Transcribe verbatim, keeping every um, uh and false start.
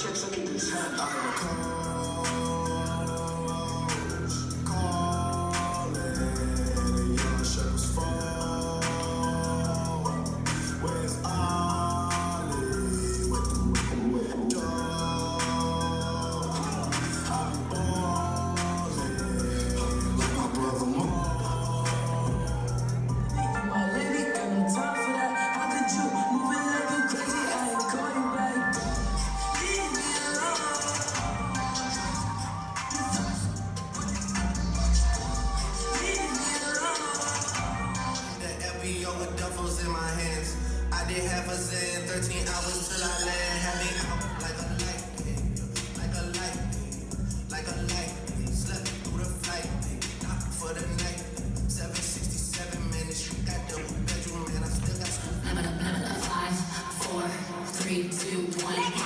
check some of this. With duffels in my hands, I did half a zen, thirteen hours till I land. Had me out like a light, like a light, like a light. Slept through the flight, not for the night. seven sixty-seven minutes, you got double bedroom, and I still got school. Five, four, three, two, one.